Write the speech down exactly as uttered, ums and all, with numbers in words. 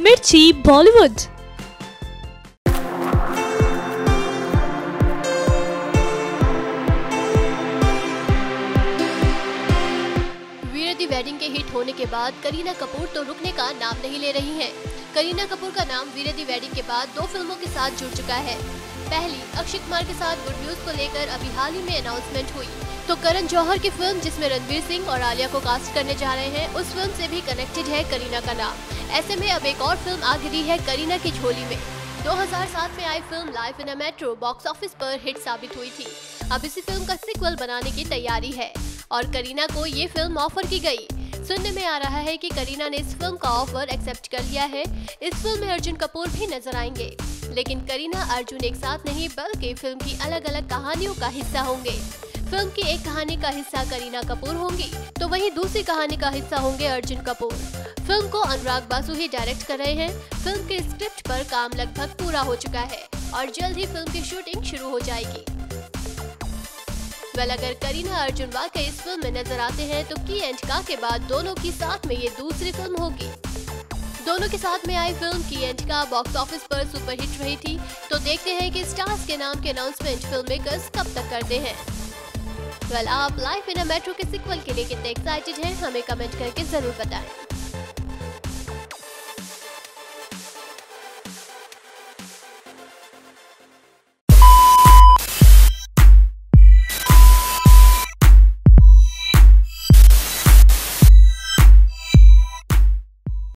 मिर्ची बॉलीवुड। वेडिंग के हिट होने के बाद करीना कपूर तो रुकने का नाम नहीं ले रही हैं। करीना कपूर का नाम वीर दी वेडिंग के बाद दो फिल्मों के साथ जुड़ चुका है। पहली अक्षय कुमार के साथ गुड न्यूज को लेकर अभी हाल ही में अनाउंसमेंट हुई, तो करण जौहर की फिल्म जिसमें रणवीर सिंह और आलिया को कास्ट करने जा रहे हैं, उस फिल्म से भी कनेक्टेड है करीना का नाम। ऐसे में अब एक और फिल्म आ गिरी है करीना की झोली में। दो हज़ार सात में आई फिल्म life in a metro box office पर हिट साबित हुई थी। अब इसी फिल्म का सीक्वल बनाने की तैयारी है और करीना को ये फिल्म ऑफर की गई। सुनने में आ रहा है कि करीना ने इस फिल्म का ऑफर एक्सेप्ट कर लिया है। इस फिल्म में अर्जुन कपूर भी नजर आएंगे, लेकिन करीना अर्जुन एक साथ नहीं बल्कि फिल्म की अलग अलग कहानियों का हिस्सा होंगे। फिल्म की एक कहानी का हिस्सा करीना कपूर होंगी, तो वहीं दूसरी कहानी का हिस्सा होंगे अर्जुन कपूर। फिल्म को अनुराग बासु ही डायरेक्ट कर रहे हैं। फिल्म के स्क्रिप्ट पर काम लगभग पूरा हो चुका है और जल्द ही फिल्म की शूटिंग शुरू हो जाएगी। वेल, अगर करीना अर्जुन वाकई इस फिल्म में नजर आते हैं तो की एंड का के बाद दोनों की साथ में ये दूसरी फिल्म होगी। दोनों के साथ में आई फिल्म की एंड का बॉक्स ऑफिस पर सुपर हिट रही थी, तो देखते हैं कि स्टार्स के नाम के अनाउंसमेंट फिल्म मेकर्स कब तक करते हैं। वेल, आप लाइफ इन अ मेट्रो के सीक्वल के लिए कितने एक्साइटेड हैं, हमें कमेंट करके जरूर बताएं।